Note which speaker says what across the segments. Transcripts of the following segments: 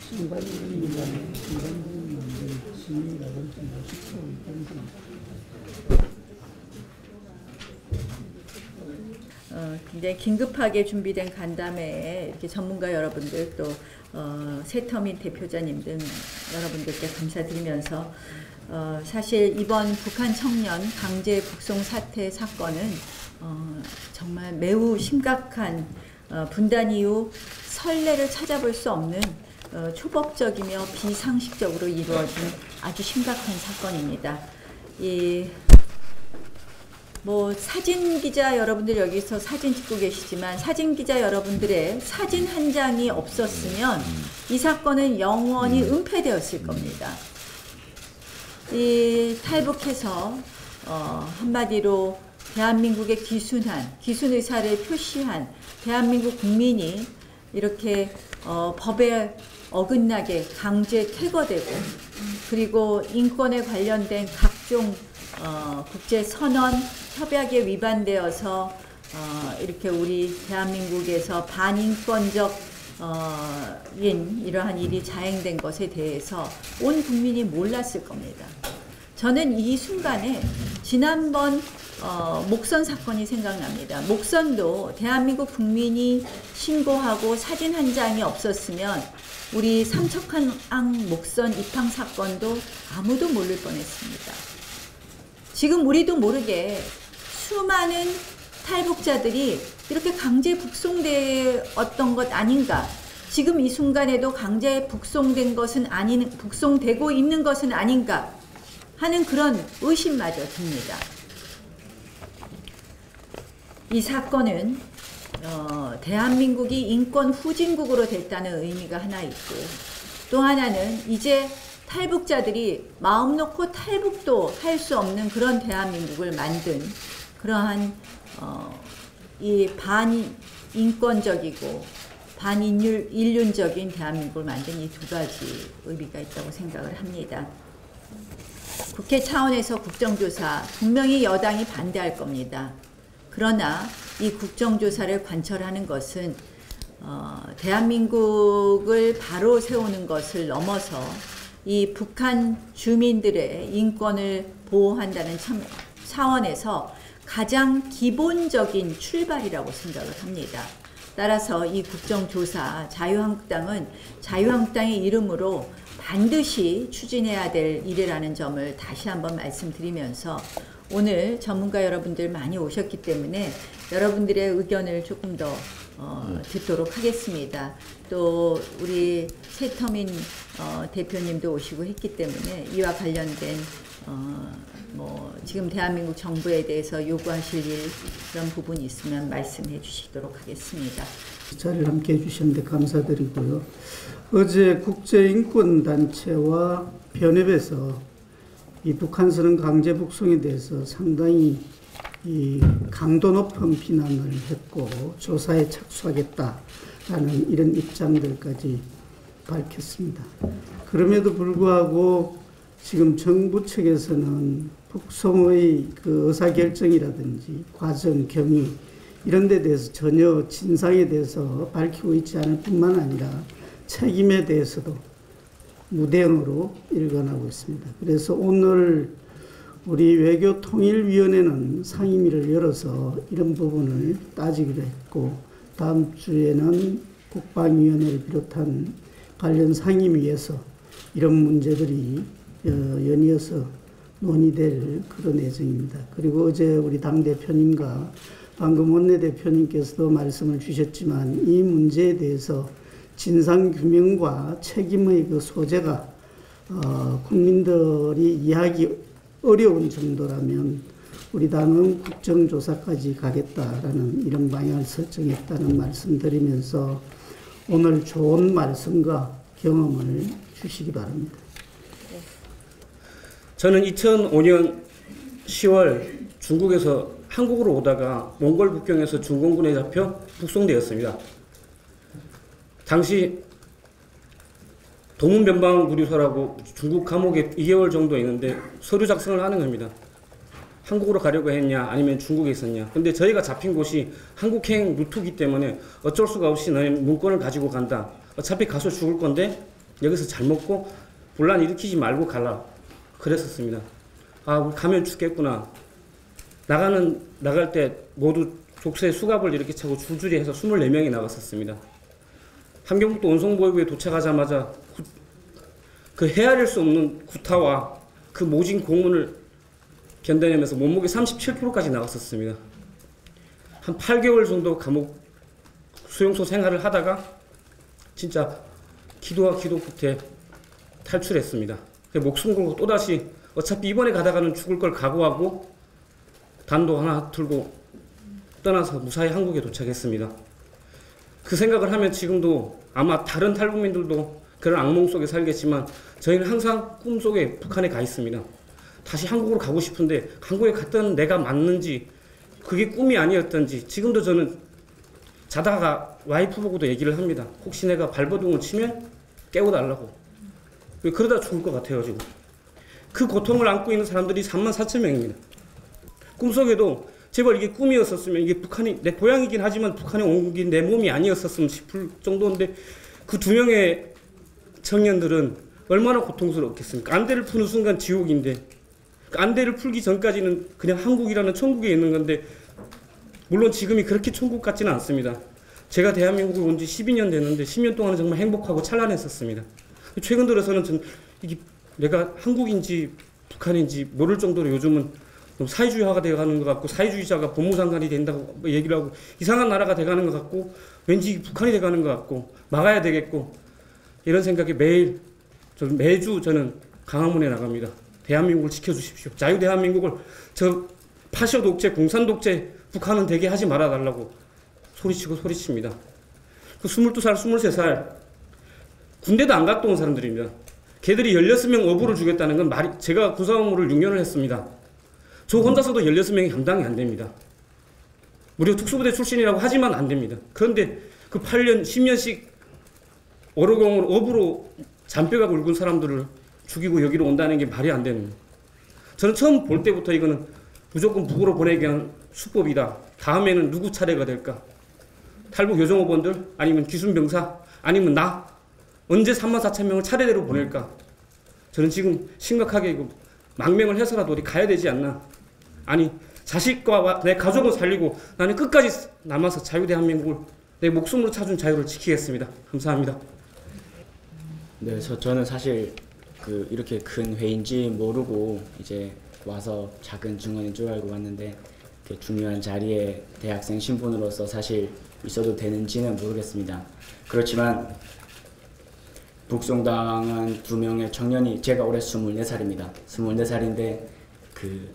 Speaker 1: 굉장히 긴급하게 준비된 간담회에 이렇게 전문가 여러분들 또 세터민 대표자님 등 여러분들께 감사드리면서 사실 이번 북한 청년 강제 북송 사태 사건은 정말 매우 심각한 분단 이후 선례를 찾아볼 수 없는 초법적이며 비상식적으로 이루어진 아주 심각한 사건입니다. 사진 기자 여러분들 여기서 사진 찍고 계시지만 사진 기자 여러분들의 사진 한 장이 없었으면 이 사건은 영원히 은폐되었을 겁니다. 탈북해서 한마디로 대한민국의 기순 의사를 표시한 대한민국 국민이 이렇게 법에 어긋나게 강제 퇴거되고 그리고 인권에 관련된 각종 국제선언 협약에 위반되어서 이렇게 우리 대한민국에서 반인권적 이러한 일이 자행된 것에 대해서 온 국민이 몰랐을 겁니다. 저는 이 순간에 지난번 목선 사건이 생각납니다. 목선도 대한민국 국민이 신고하고 사진 한 장이 없었으면 우리 삼척항 목선 입항 사건도 아무도 모를 뻔했습니다. 지금 우리도 모르게 수많은 탈북자들이 이렇게 강제 북송되었던 것 아닌가, 지금 이 순간에도 강제 북송된 것은 북송되고 있는 것은 아닌가 하는 그런 의심마저 듭니다. 이 사건은 대한민국이 인권 후진국으로 됐다는 의미가 하나 있고, 또 하나는 이제 탈북자들이 마음 놓고 탈북도 할 수 없는 그런 대한민국을 만든 그러한 이 반인권적이고 반인륜적인 대한민국을 만든 이 두 가지 의미가 있다고 생각을 합니다. 국회 차원에서 국정조사 분명히 여당이 반대할 겁니다. 그러나 이 국정조사를 관철하는 것은 대한민국을 바로 세우는 것을 넘어서 이 북한 주민들의 인권을 보호한다는 차원에서 가장 기본적인 출발이라고 생각을 합니다. 따라서 이 국정조사 자유한국당은 자유한국당의 이름으로 반드시 추진해야 될 일이라는 점을 다시 한번 말씀드리면서, 오늘 전문가 여러분들 많이 오셨기 때문에 여러분들의 의견을 조금 더 듣도록 하겠습니다. 또 우리 세터민 대표님도 오시고 했기 때문에 이와 관련된 지금 대한민국 정부에 대해서 요구하실 일, 그런 부분이 있으면 말씀해 주시도록 하겠습니다.
Speaker 2: 자리를 함께 해주셨는데 감사드리고요. 어제 국제인권단체와 변협에서 이 북한선언 강제 북송에 대해서 상당히 이 강도 높은 비난을 했고 조사에 착수하겠다라는 이런 입장들까지 밝혔습니다. 그럼에도 불구하고 지금 정부 측에서는 북송의 그 의사결정이라든지 과정, 경위 이런 데 대해서 전혀 진상에 대해서 밝히고 있지 않을 뿐만 아니라 책임에 대해서도 무대응으로 일관하고 있습니다. 그래서 오늘 우리 외교통일위원회는 상임위를 열어서 이런 부분을 따지기로 했고, 다음 주에는 국방위원회를 비롯한 관련 상임위에서 이런 문제들이 연이어서 논의될 그런 예정입니다. 그리고 어제 우리 당대표님과 방금 원내대표님께서도 말씀을 주셨지만 이 문제에 대해서 진상규명과 책임의 그 소재가 국민들이 이해하기 어려운 정도라면 우리 당은 국정조사까지 가겠다라는 이런 방향을 설정했다는 말씀드리면서 오늘 좋은 말씀과 경험을 주시기 바랍니다.
Speaker 3: 저는 2005년 10월 중국에서 한국으로 오다가 몽골 국경에서 중공군에 잡혀 북송되었습니다. 당시 동문변방구리소라고 중국 감옥에 2개월 정도 있는데 서류 작성을 하는 겁니다. 한국으로 가려고 했냐 아니면 중국에 있었냐. 근데 저희가 잡힌 곳이 한국행 루트이기 때문에 어쩔 수가 없이 너희 문건을 가지고 간다. 어차피 가서 죽을 건데 여기서 잘 먹고 분란 일으키지 말고 가라. 그랬었습니다. 아, 우리 가면 죽겠구나. 나갈 때 모두 족쇄 수갑을 이렇게 차고 줄줄이 해서 24명이 나갔었습니다. 함경북도 온성보위부에 도착하자마자 그 헤아릴 수 없는 구타와 그 모진 고문을 견뎌내면서 몸무게 37kg까지 나갔었습니다. 한 8개월 정도 감옥 수용소 생활을 하다가 진짜 기도와 기도 끝에 탈출했습니다. 목숨 걸고 또다시 어차피 이번에 가다가는 죽을 걸 각오하고 단도 하나 들고 떠나서 무사히 한국에 도착했습니다. 그 생각을 하면 지금도 아마 다른 탈북민들도 그런 악몽 속에 살겠지만 저희는 항상 꿈속에 북한에 가 있습니다. 다시 한국으로 가고 싶은데 한국에 갔던 내가 맞는지 그게 꿈이 아니었던지 지금도 저는 자다가 와이프 보고도 얘기를 합니다. 혹시 내가 발버둥을 치면 깨워달라고. 그러다 죽을 것 같아요 지금. 그 고통을 안고 있는 사람들이 34,000명입니다. 꿈속에도 제발 이게 꿈이었었으면 이게 북한이 내 고향이긴 하지만 북한에 온 게 내 몸이 아니었었으면 싶을 정도인데 그 2명의 청년들은 얼마나 고통스럽겠습니까? 안대를 푸는 순간 지옥인데 그 안대를 풀기 전까지는 그냥 한국이라는 천국에 있는 건데 물론 지금이 그렇게 천국 같지는 않습니다. 제가 대한민국에 온 지 12년 됐는데 10년 동안은 정말 행복하고 찬란했었습니다. 최근 들어서는 전 이게 내가 한국인지 북한인지 모를 정도로 요즘은 사회주의화가 돼가는 것 같고 사회주의자가 법무장관이 된다고 얘기를 하고 이상한 나라가 돼가는 것 같고 왠지 북한이 돼가는 것 같고 막아야 되겠고 이런 생각에 매주 저는 강화문에 나갑니다. 대한민국을 지켜주십시오. 자유 대한민국을 저 파쇼 독재, 공산 독재 북한은 되게 하지 말아달라고 소리치고 소리칩니다. 그 22살, 23살 군대도 안 갔다 온 사람들입니다. 걔들이 16명 어부를 주겠다는 건 말이 제가 군사업무를 6년을 했습니다. 저 혼자서도 16명이 감당이 안 됩니다. 무려 특수부대 출신이라고 하지만 안 됩니다. 그런데 그 8년, 10년씩 어로공으로 어부로 잔뼈가 굵은 사람들을 죽이고 여기로 온다는 게 말이 안 되는 거예요. 저는 처음 볼 때부터 이거는 무조건 북으로 보내기 위한 수법이다. 다음에는 누구 차례가 될까? 탈북 요정어번들? 아니면 기순병사? 아니면 나? 언제 34,000명을 차례대로 보낼까? 저는 지금 심각하게 이거 망명을 해서라도 어디 가야 되지 않나? 아니 자식과 내 가족을 살리고 나는 끝까지 남아서 자유대한민국을 내 목숨으로 찾은 자유를 지키겠습니다. 감사합니다.
Speaker 4: 네, 저는 사실 이렇게 큰 회의인지 모르고 이제 와서 작은 증언인 줄 알고 왔는데 이렇게 중요한 자리에 대학생 신분으로서 사실 있어도 되는지는 모르겠습니다. 그렇지만 북송당한 2명의 청년이 제가 올해 24살입니다. 24살인데 그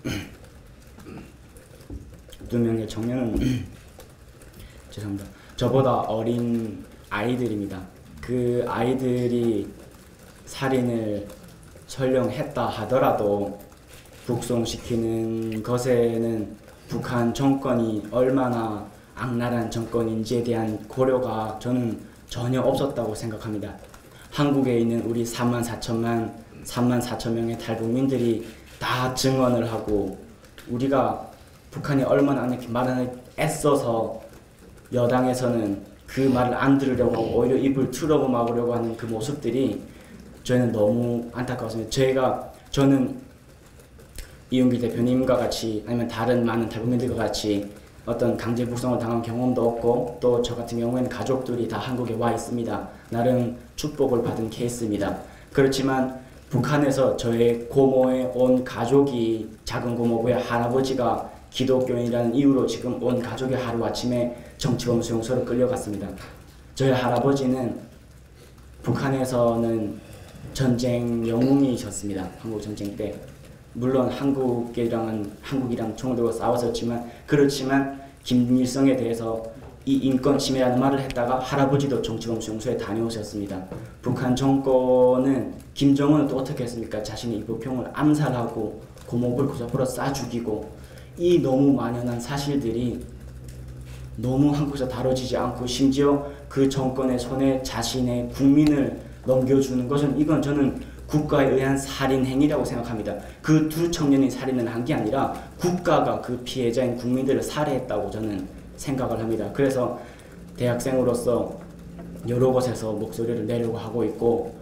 Speaker 4: 2명의 청년은 죄송합니다. 저보다 어린 아이들입니다. 그 아이들이 살인을 설령 했다 하더라도 북송시키는 것에는 북한 정권이 얼마나 악랄한 정권인지에 대한 고려가 저는 전혀 없었다고 생각합니다. 한국에 있는 우리 34,000명의 탈북민들이 다 증언을 하고 우리가 북한이 얼마나 이렇게 말을 애써서 여당에서는 그 말을 안 들으려고 오히려 입을 틀어 막으려고 하는 그 모습들이 저희는 너무 안타까웠습니다. 저는 이용길 대표님과 같이 아니면 다른 많은 탈북민들과 같이 어떤 강제 북송을 당한 경험도 없고 또 저 같은 경우에는 가족들이 다 한국에 와 있습니다. 나름 축복을 받은 케이스입니다. 그렇지만 북한에서 저의 고모의 온 가족이 작은 고모부의 할아버지가 기독교인이라는 이유로 지금 온 가족이 하루아침에 정치범 수용소로 끌려갔습니다. 저희 할아버지는 북한에서는 전쟁 영웅이셨습니다. 한국 전쟁 때. 물론 한국이랑 총을 들고 싸웠었지만 그렇지만 김일성에 대해서 이 인권 침해라는 말을 했다가 할아버지도 정치범 수용소에 다녀오셨습니다. 북한 정권은 김정은은 또 어떻게 했습니까? 자신의 이보평을 암살하고 고목을 고사포로 쏴 죽이고 이 너무 만연한 사실들이 너무 한국에서 다뤄지지 않고 심지어 그 정권의 손에 자신의 국민을 넘겨주는 것은 이건 저는 국가에 의한 살인 행위라고 생각합니다. 그 2 청년이 살인을 한 게 아니라 국가가 그 피해자인 국민들을 살해했다고 저는 생각을 합니다. 그래서 대학생으로서 여러 곳에서 목소리를 내려고 하고 있고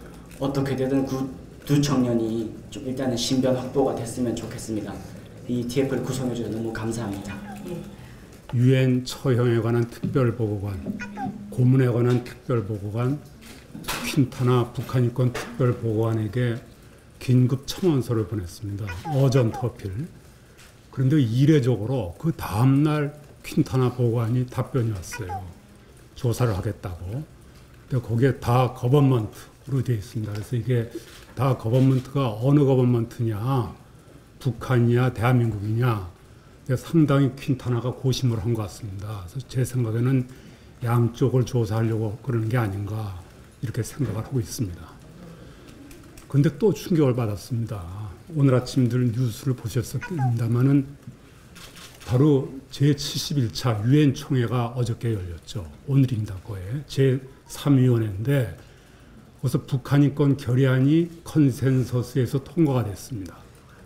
Speaker 4: 어떻게 되든 두 청년이 좀 일단은 신변 확보가 됐으면 좋겠습니다. 이 TF를 구성해 주셔서 너무 감사합니다.
Speaker 5: 유엔 처형에 관한 특별보고관, 고문에 관한 특별보고관, 퀸타나 북한인권 특별보고관에게 긴급 청원서를 보냈습니다. 어전트 어필. 그런데 이례적으로 그 다음날 퀸타나 보고관이 답변이 왔어요. 조사를 하겠다고. 근데 거기에 다 거버먼트로 되어 있습니다. 그래서 이게 다 거버먼트가 어느 거버먼트냐, 북한이냐, 대한민국이냐, 상당히 퀸타나가 고심을 한 것 같습니다. 그래서 제 생각에는 양쪽을 조사하려고 그러는 게 아닌가 이렇게 생각을 하고 있습니다. 그런데 또 충격을 받았습니다. 오늘 아침들 뉴스를 보셨습니다마는 바로 제71차 유엔 총회가 어저께 열렸죠. 오늘입니다. 거에 제3위원회인데 거기서 북한인권 결의안이 컨센서스에서 통과가 됐습니다.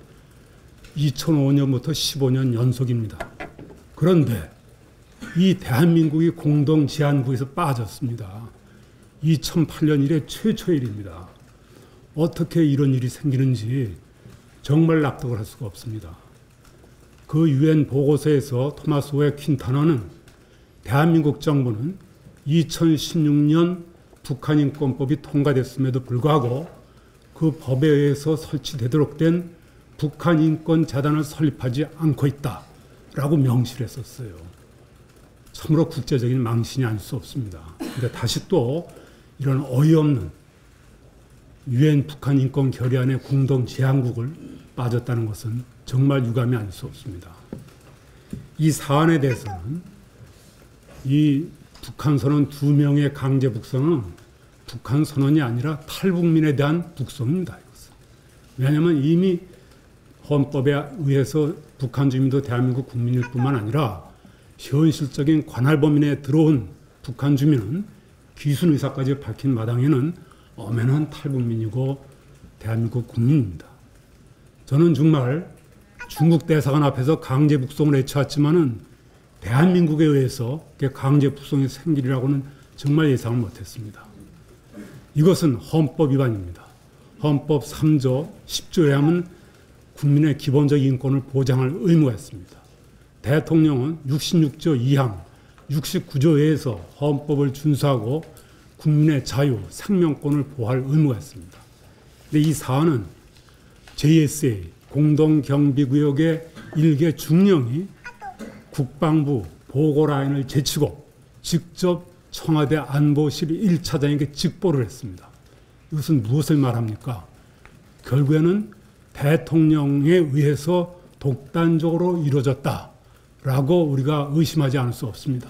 Speaker 5: 2005년부터 15년 연속입니다. 그런데 이 대한민국이 공동제안부에서 빠졌습니다. 2008년 이래 최초의 일입니다. 어떻게 이런 일이 생기는지 정말 납득을 할 수가 없습니다. 그 유엔 보고서에서 토마스 웨 퀸타나는 대한민국 정부는 2016년 북한인권법이 통과됐음에도 불구하고 그 법에 의해서 설치되도록 된 북한인권재단을 설립하지 않고 있다라고 명시를 했었어요. 참으로 국제적인 망신이 아닐 수 없습니다. 그런데 다시 또 이런 어이없는 유엔 북한인권 결의안의 공동 제안국을 빠졌다는 것은 정말 유감이 아닐 수 없습니다. 이 사안에 대해서는 이 북한선언 2명의 강제 북송은 북한 선언이 아니라 탈북민에 대한 북송입니다. 왜냐하면 이미 헌법에 의해서 북한 주민도 대한민국 국민일 뿐만 아니라 현실적인 관할 범위 내에 들어온 북한 주민은 귀순 의사까지 밝힌 마당에는 엄연한 탈북민이고 대한민국 국민입니다. 저는 정말 중국 대사관 앞에서 강제 북송을 외쳐왔지만은 대한민국에 의해서 강제 북송이 생기리라고는 정말 예상을 못했습니다. 이것은 헌법 위반입니다. 헌법 3조 10조에 하면 국민의 기본적 인권을 보장할 의무가 있습니다. 대통령은 66조 2항, 69조에서 헌법을 준수하고 국민의 자유, 생명권을 보호할 의무가 있습니다. 그런데 이 사안은 JSA, 공동경비구역의 일개 중령이 국방부 보고라인을 제치고 직접 청와대 안보실 1차장에게 직보를 했습니다. 이것은 무엇을 말합니까? 결국에는 대통령에 의해서 독단적으로 이루어졌다라고 우리가 의심하지 않을 수 없습니다.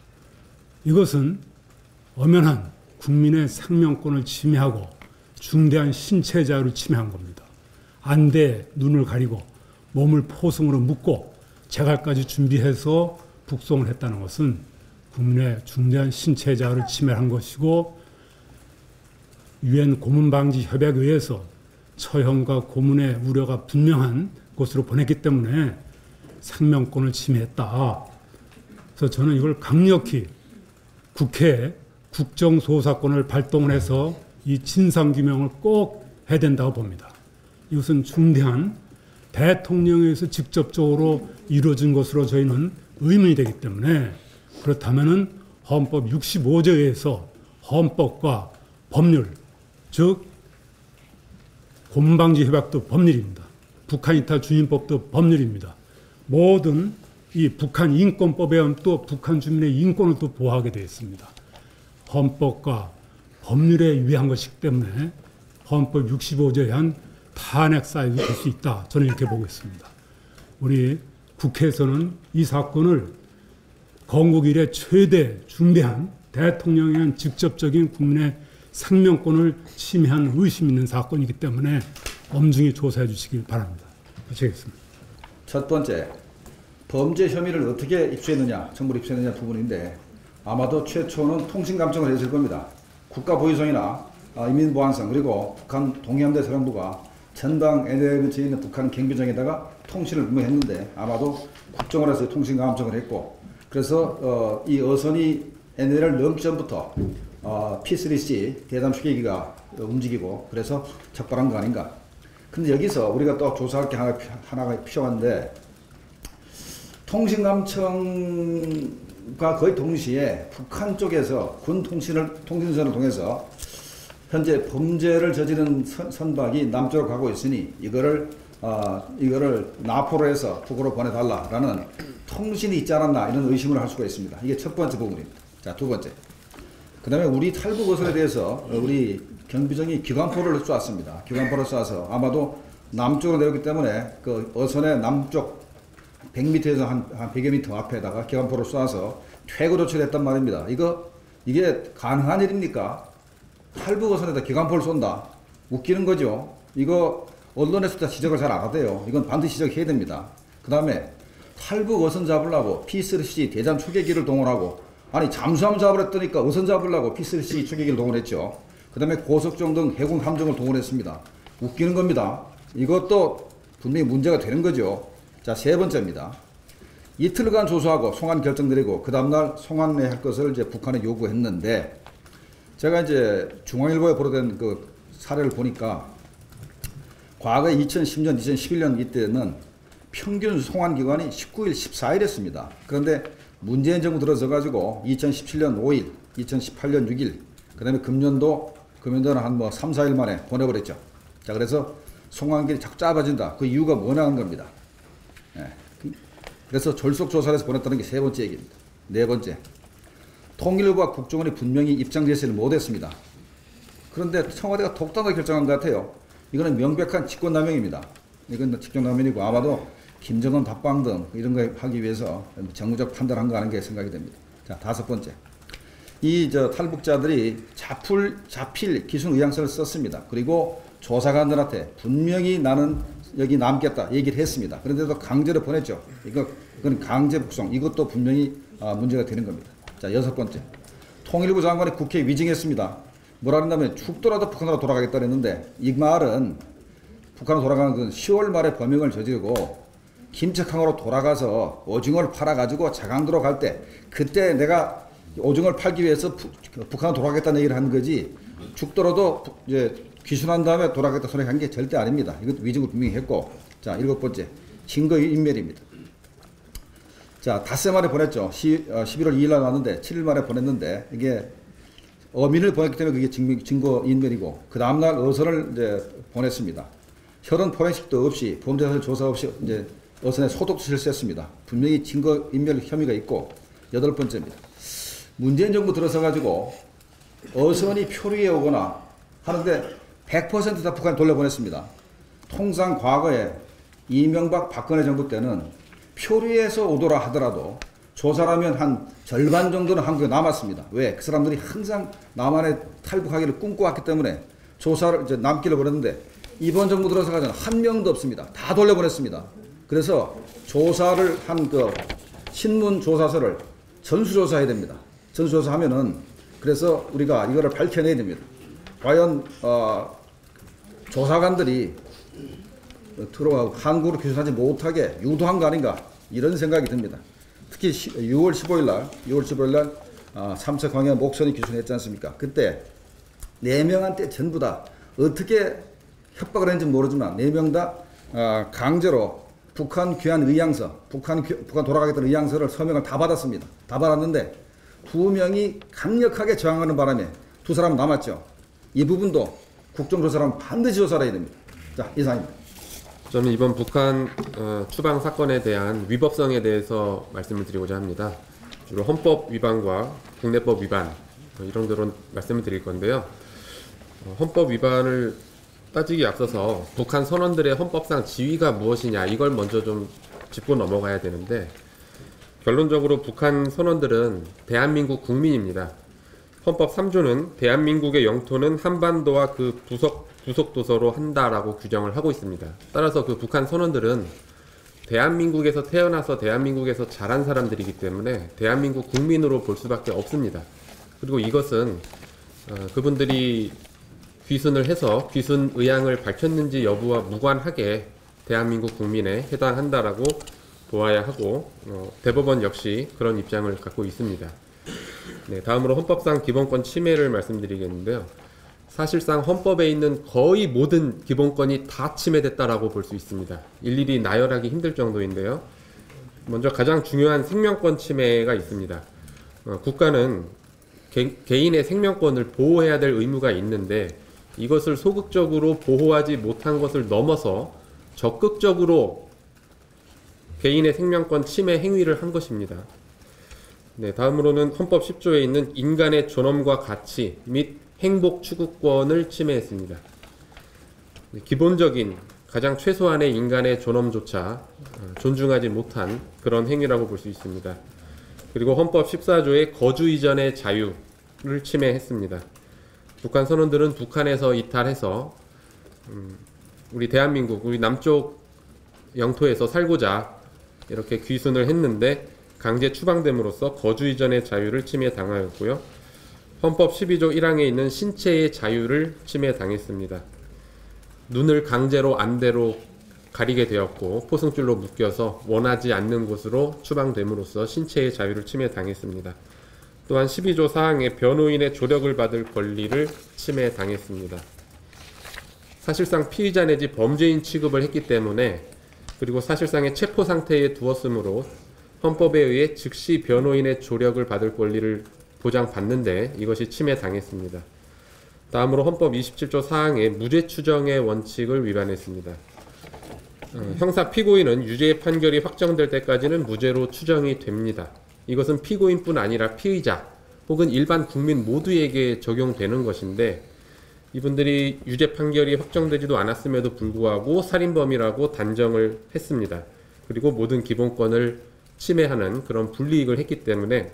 Speaker 5: 이것은 엄연한 국민의 생명권을 침해하고 중대한 신체 자유를 침해한 겁니다. 안대에 눈을 가리고 몸을 포승으로 묶고 재갈까지 준비해서 북송을 했다는 것은 국민의 중대한 신체 자유를 침해한 것이고 유엔 고문방지 협약에 의해서 처형과 고문의 우려가 분명한 곳으로 보냈기 때문에 생명권을 침해했다. 그래서 저는 이걸 강력히 국회에 국정조사권을 발동을 해서 이 진상규명을 꼭 해야 된다고 봅니다. 이것은 중대한 대통령에 의해서 직접적으로 이루어진 것으로 저희는 의문이 되기 때문에 그렇다면은 헌법 65조에 의해서 헌법과 법률, 즉 고문방지 협약도 법률입니다. 북한 이탈 주민법도 법률입니다. 모든 이 북한 인권법에 의하면 또 북한 주민의 인권을 또 보호하게 되어 있습니다. 헌법과 법률에 위한 것이기 때문에 헌법 65조에 한 탄핵 사유가 될 수 있다. 저는 이렇게 보고 있습니다. 우리 국회에서는 이 사건을 건국 이래 최대 중대한 대통령에 의한 직접적인 국민의 생명권을 침해한 의심 있는 사건이기 때문에 엄중히 조사해 주시길 바랍니다. 마치겠습니다.
Speaker 6: 첫 번째, 범죄 혐의를 어떻게 입수했느냐, 정보를 입수했느냐 부분인데 아마도 최초는 통신감청을 했을 겁니다. 국가보위성이나 인민보안성 그리고 북한 동해함대 사령부가 전방 NLL 근처에 있는 북한 경비정에다가 통신을 분명했는데 아마도 국정원에서 통신감청을 했고 그래서 이 어선이 NLL을 넘기 전부터 P3C 대담 추계기가 움직이고 그래서 적발한 거 아닌가. 근데 여기서 우리가 또 조사할 게 하나가 필요한데 통신감청과 거의 동시에 북한 쪽에서 군 통신선을 통해서 현재 범죄를 저지른 선박이 남쪽으로 가고 있으니 이거를 나포로 해서 북으로 보내달라라는 통신이 있지 않았나 이런 의심을 할 수가 있습니다. 이게 첫 번째 부분입니다. 자, 두 번째. 그 다음에 우리 탈북 어선에 대해서 우리 경비정이 기관포를 쏘았습니다. 기관포를 쏘아서 아마도 남쪽으로 내렸기 때문에 그 어선의 남쪽 100m에서 한 100여 미터 앞에다가 기관포를 쏘아서 퇴거 조치를 했단 말입니다. 이게 가능한 일입니까? 탈북 어선에다 기관포를 쏜다? 웃기는 거죠. 이거 언론에서 다 지적을 잘 안 하대요. 이건 반드시 지적해야 됩니다. 그 다음에 탈북 어선 잡으려고 P3C 대잠 초계기를 동원하고 아니 잠수함 잡으랬더니까 어선 잡으려고 P3C 초계기를 동원했죠. 그 다음에 고속정 등 해군 함정을 동원했습니다. 웃기는 겁니다. 이것도 분명히 문제가 되는 거죠. 자, 세 번째입니다. 이틀간 조사하고 송환 결정 내리고 그 다음날 송환할 것을 이제 북한에 요구했는데 제가 이제 중앙일보에 보도된 그 사례를 보니까 과거 2010년, 2011년 이때는 평균 송환 기간이 19일, 14일이었습니다. 그런데 문재인 정부 들어서 가지고 2017년 5일, 2018년 6일, 그 다음에 금년도는 한 3, 4일 만에 보내버렸죠. 자, 그래서 송환길이 자꾸 짧아진다. 그 이유가 뭐냐는 겁니다. 예. 그래서 졸속 조사를 해서 보냈다는 게 세 번째 얘기입니다. 네 번째. 통일부와 국정원이 분명히 입장 제시를 못했습니다. 그런데 청와대가 독단으로 결정한 것 같아요. 이거는 명백한 직권남용입니다. 이건 직권남용이고 아마도 김정은 답방 등 이런 거 하기 위해서 정무적 판단한 거 아닌가 생각이 됩니다. 자, 다섯 번째. 탈북자들이 자필 기순 의향서를 썼습니다. 그리고 조사관들한테 분명히 나는 여기 남겠다 얘기를 했습니다. 그런데도 강제로 보냈죠. 이건 강제 북송. 이것도 분명히 문제가 되는 겁니다. 자, 여섯 번째. 통일부 장관이 국회에 위증했습니다. 뭐라 한다면 죽더라도 북한으로 돌아가겠다 그랬는데 이 말은 북한으로 돌아가는 건 10월 말에 범행을 저지르고 김책항으로 돌아가서 오징어를 팔아가지고 자강도로 갈 때 그때 내가 오징어를 팔기 위해서 북한으로 돌아가겠다는 얘기를 한 거지 죽더라도 이제 귀순한 다음에 돌아가겠다 소리 한 게 절대 아닙니다. 이것도 위증을 분명히 했고. 자, 일곱 번째. 증거인멸입니다. 자, 닷새 만에 보냈죠. 11월 2일 날 왔는데 7일 만에 보냈는데 이게 어민을 보냈기 때문에 그게 증거인멸이고 그 다음날 어선을 이제 보냈습니다. 혈흔 포렌식도 없이 범죄사실 조사 없이 이제 어선에 소독도 실시했습니다. 분명히 증거인멸 혐의가 있고 여덟 번째입니다. 문재인 정부 들어서 가지고 어선이 표류에 오거나 하는데 100% 다 북한에 돌려보냈습니다. 통상 과거에 이명박 박근혜 정부 때는 표류에서 오더라 하더라도 조사라면 한 절반 정도는 한국에 남았습니다. 왜? 그 사람들이 항상 남한에 탈북하기를 꿈꿔왔기 때문에 조사를 이제 남기를 보냈는데 이번 정부 들어서 가지고 한 명도 없습니다. 다 돌려보냈습니다. 그래서 조사를 한 그 신문 조사서를 전수조사해야 됩니다. 전수조사하면은 그래서 우리가 이거를 밝혀내야 됩니다. 과연 조사관들이 들어가고 한국으로 귀순하지 못하게 유도한 거 아닌가 이런 생각이 듭니다. 특히 6월 15일 날 3차 광야 목선이 귀순했지 않습니까? 그때 4명한테 전부 다 어떻게 협박을 했는지 모르지만 4명 다 강제로 북한 귀환 의향서, 북한 돌아가겠다는 의향서를 서명을 다 받았습니다. 다 받았는데 2명이 강력하게 저항하는 바람에 2사람은 남았죠. 이 부분도 국정조사라면 반드시 조사를 해야 됩니다. 자, 이상입니다.
Speaker 7: 저는 이번 북한 추방 사건에 대한 위법성에 대해서 말씀을 드리고자 합니다. 주로 헌법 위반과 국내법 위반 이런 대로 말씀을 드릴 건데요. 헌법 위반을 따지기 앞서서 북한 선원들의 헌법상 지위가 무엇이냐 이걸 먼저 좀 짚고 넘어가야 되는데 결론적으로 북한 선원들은 대한민국 국민입니다. 헌법 3조는 대한민국의 영토는 한반도와 그 부속 도서로 한다라고 규정을 하고 있습니다. 따라서 그 북한 선원들은 대한민국에서 태어나서 대한민국에서 자란 사람들이기 때문에 대한민국 국민으로 볼 수밖에 없습니다. 그리고 이것은 그분들이 귀순을 해서 귀순 의향을 밝혔는지 여부와 무관하게 대한민국 국민에 해당한다라고 보아야 하고 대법원 역시 그런 입장을 갖고 있습니다. 네, 다음으로 헌법상 기본권 침해를 말씀드리겠는데요. 사실상 헌법에 있는 거의 모든 기본권이 다 침해됐다라고 볼 수 있습니다. 일일이 나열하기 힘들 정도인데요. 먼저 가장 중요한 생명권 침해가 있습니다. 국가는 개인의 생명권을 보호해야 될 의무가 있는데 이것을 소극적으로 보호하지 못한 것을 넘어서 적극적으로 개인의 생명권 침해 행위를 한 것입니다. 네, 다음으로는 헌법 10조에 있는 인간의 존엄과 가치 및 행복 추구권을 침해했습니다. 기본적인 가장 최소한의 인간의 존엄조차 존중하지 못한 그런 행위라고 볼 수 있습니다. 그리고 헌법 14조의 거주 이전의 자유를 침해했습니다. 북한 선원들은 북한에서 이탈해서 우리 대한민국, 우리 남쪽 영토에서 살고자 이렇게 귀순을 했는데 강제 추방됨으로써 거주 이전의 자유를 침해당하였고요. 헌법 12조 1항에 있는 신체의 자유를 침해당했습니다. 눈을 강제로 안대로 가리게 되었고 포승줄로 묶여서 원하지 않는 곳으로 추방됨으로써 신체의 자유를 침해당했습니다. 또한 12조 4항에 변호인의 조력을 받을 권리를 침해당했습니다. 사실상 피의자 내지 범죄인 취급을 했기 때문에 그리고 사실상의 체포 상태에 두었으므로 헌법에 의해 즉시 변호인의 조력을 받을 권리를 보장받는데 이것이 침해당했습니다. 다음으로 헌법 27조 4항의 무죄 추정의 원칙을 위반했습니다. 형사 피고인은 유죄 판결이 확정될 때까지는 무죄로 추정이 됩니다. 이것은 피고인뿐 아니라 피의자 혹은 일반 국민 모두에게 적용되는 것인데 이분들이 유죄 판결이 확정되지도 않았음에도 불구하고 살인범이라고 단정을 했습니다. 그리고 모든 기본권을 침해하는 그런 불이익을 했기 때문에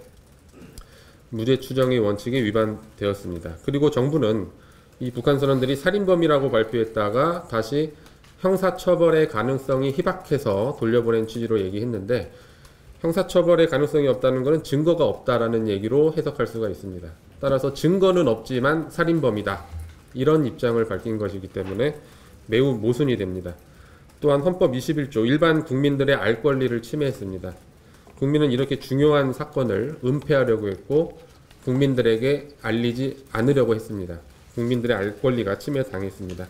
Speaker 7: 무죄 추정의 원칙이 위반되었습니다. 그리고 정부는 이 북한 선원들이 살인범이라고 발표했다가 다시 형사처벌의 가능성이 희박해서 돌려보낸 취지로 얘기했는데 형사처벌의 가능성이 없다는 것은 증거가 없다라는 얘기로 해석할 수가 있습니다. 따라서 증거는 없지만 살인범이다. 이런 입장을 밝힌 것이기 때문에 매우 모순이 됩니다. 또한 헌법 21조 일반 국민들의 알 권리를 침해했습니다. 국민은 이렇게 중요한 사건을 은폐하려고 했고 국민들에게 알리지 않으려고 했습니다. 국민들의 알 권리가 침해당했습니다.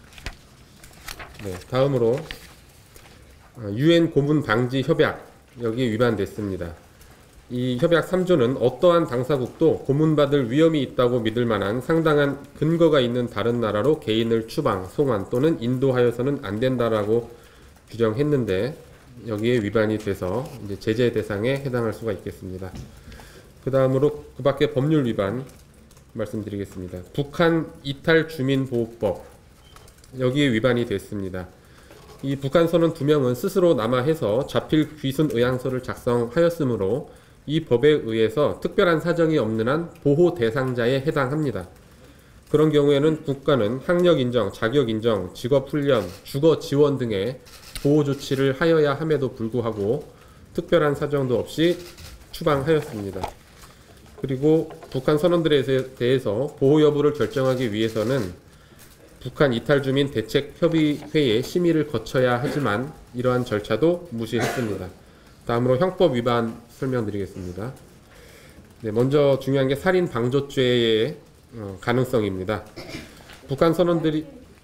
Speaker 7: 네, 다음으로 UN 고문 방지 협약 여기에 위반됐습니다. 이 협약 3조는 어떠한 당사국도 고문받을 위험이 있다고 믿을 만한 상당한 근거가 있는 다른 나라로 개인을 추방, 송환 또는 인도하여서는 안 된다라고 규정했는데 여기에 위반이 돼서 이제 제재 대상에 해당할 수가 있겠습니다. 그 다음으로 그 밖에 법률 위반 말씀드리겠습니다. 북한 이탈 주민보호법 여기에 위반이 됐습니다. 이 북한 선원 2명은 스스로 남하해서 자필 귀순 의향서를 작성하였으므로 이 법에 의해서 특별한 사정이 없는 한 보호 대상자에 해당합니다. 그런 경우에는 국가는 학력 인정, 자격 인정, 직업 훈련, 주거 지원 등의 보호 조치를 하여야 함에도 불구하고 특별한 사정도 없이 추방하였습니다. 그리고 북한 선원들에 대해서 보호 여부를 결정하기 위해서는 북한 이탈 주민 대책협의회의 심의를 거쳐야 하지만 이러한 절차도 무시했습니다. 다음으로 형법 위반 설명드리겠습니다. 네, 먼저 중요한 게 살인 방조죄의 가능성입니다. 북한 선원들이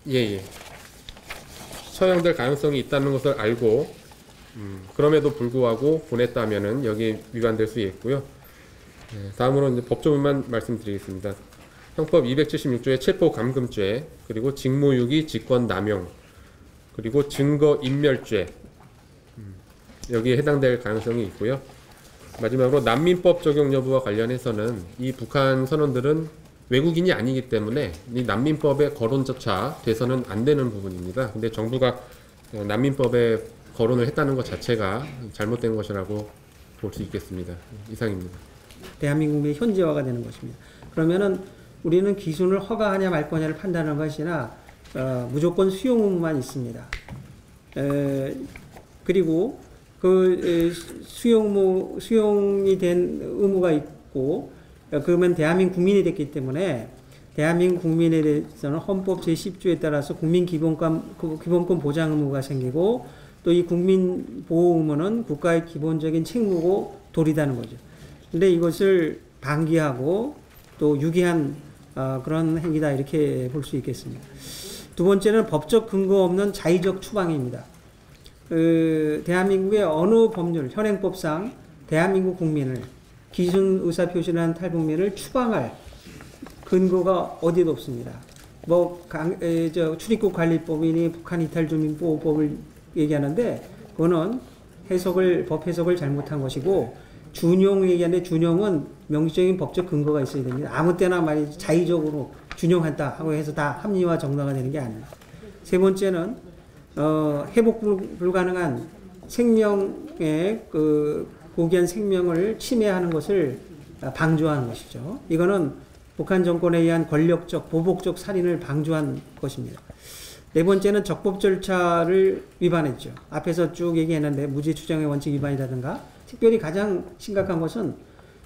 Speaker 7: 처형될 가능성이 있다는 것을 알고 그럼에도 불구하고 보냈다면은 여기에 위반될 수 있고요. 네, 다음으로 이제 법조문만 말씀드리겠습니다. 형법 276조의 체포감금죄, 그리고 직무유기, 직권남용, 그리고 증거인멸죄 여기에 해당될 가능성이 있고요. 마지막으로 난민법 적용 여부와 관련해서는 이 북한 선원들은 외국인이 아니기 때문에 이 난민법에 거론조차 돼서는 안 되는 부분입니다. 근데 정부가 난민법에 거론을 했다는 것 자체가 잘못된 것이라고 볼 수 있겠습니다. 이상입니다.
Speaker 8: 대한민국의 현지화가 되는 것입니다. 그러면은 우리는 귀순을 허가하냐 말 거냐를 판단하는 것이나 무조건 수용 의무만 있습니다. 그리고 그 수용이 된 의무가 있고 그러면 대한민국 국민이 됐기 때문에 대한민국 국민에 대해서는 헌법 제10조에 따라서 국민 기본권 보장 의무가 생기고 또 이 국민 보호 의무는 국가의 기본적인 책무고 도리다는 거죠. 근데 이것을 방기하고 또 유기한 그런 행위다 이렇게 볼 수 있겠습니다. 두 번째는 법적 근거 없는 자의적 추방입니다. 대한민국의 어느 법률, 현행법상 대한민국 국민을 기준 의사표시를 한 탈북민을 추방할 근거가 어디에도 없습니다. 출입국 관리법이니 북한 이탈 주민 보호법을 얘기하는데 그거는 법 해석을 잘못한 것이고 준용 얘기하는데 준용은 명시적인 법적 근거가 있어야 됩니다. 아무 때나 말이 자의적으로 준용한다 하고 해서 다 합리화 정당화 되는 게 아닙니다. 세 번째는 회복 불가능한 생명의 고귀한 생명을 침해하는 것을 방조하는 것이죠. 이거는 북한 정권에 의한 권력적, 보복적 살인을 방조한 것입니다. 네 번째는 적법 절차를 위반했죠. 앞에서 쭉 얘기했는데 무죄 추정의 원칙 위반이라든가 특별히 가장 심각한 것은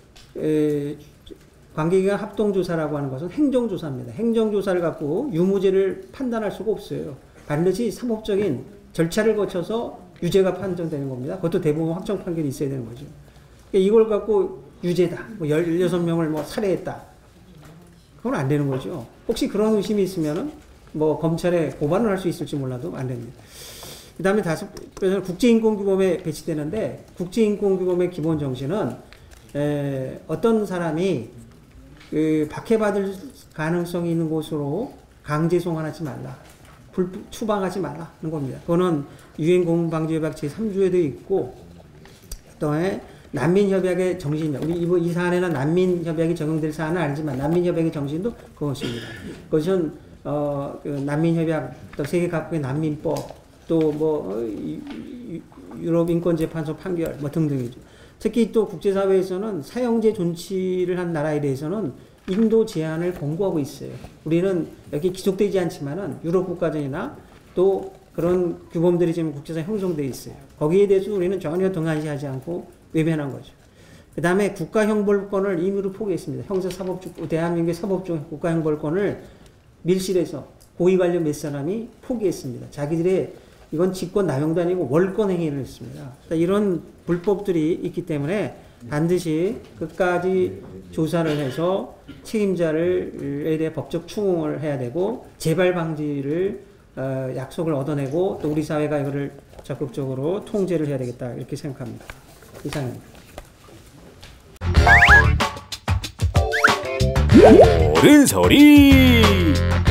Speaker 8: 관계기관 합동조사라고 하는 것은 행정조사입니다. 행정조사를 갖고 유무죄를 판단할 수가 없어요. 반드시 사법적인 절차를 거쳐서 유죄가 판정되는 겁니다. 그것도 대부분 확정 판결이 있어야 되는 거죠. 이걸 갖고 유죄다, 16명을 살해했다. 그건 안 되는 거죠. 혹시 그런 의심이 있으면은 검찰에 고발을 할 수 있을지 몰라도 안 됩니다. 그 다음에 다섯 번째는 국제인권규범에 배치되는데 국제인권규범의 기본 정신은 어떤 사람이 박해받을 가능성이 있는 곳으로 강제 송환하지 말라, 추방하지 말라는 겁니다. 그거는 유엔 고문방지협약 제3조에도 있고, 그다음에 난민협약의 정신입니다. 우리 이 사안에는 난민협약이 적용될 사안은 아니지만 난민협약의 정신도 그것입니다. 그것은 난민협약, 또 세계각국의 난민법, 또 유럽인권재판소 판결 등등이죠. 특히 또 국제사회에서는 사형제 존치를 한 나라에 대해서는 인도 제한을 권고하고 있어요. 우리는 여기 기속되지 않지만은 유럽 국가들이나 또 그런 규범들이 지금 국제사회에 형성되어 있어요. 거기에 대해서 우리는 전혀 등한시하지 않고 외면한 거죠. 그 다음에 국가형벌권을 임의로 포기했습니다. 대한민국의 사법중 국가형벌권을 밀실에서 고위 관련 몇 사람이 포기했습니다. 자기들의 이건 직권 남용도 아니고 월권 행위를 했습니다. 이런 불법들이 있기 때문에 반드시 끝까지 조사를 해서 책임자에 대해 법적 추궁을 해야 되고 재발 방지를 약속을 얻어내고 또 우리 사회가 이거를 적극적으로 통제를 해야 되겠다 이렇게 생각합니다. 이상입니다.
Speaker 9: 옳은 소리